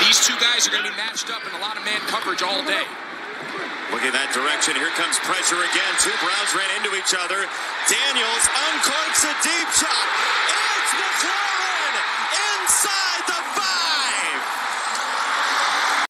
These two guys are going to be matched up in a lot of man coverage all day. Look at that direction. Here comes pressure again. Two Browns ran into each other. Daniels uncorks a deep shot. It's McClellan.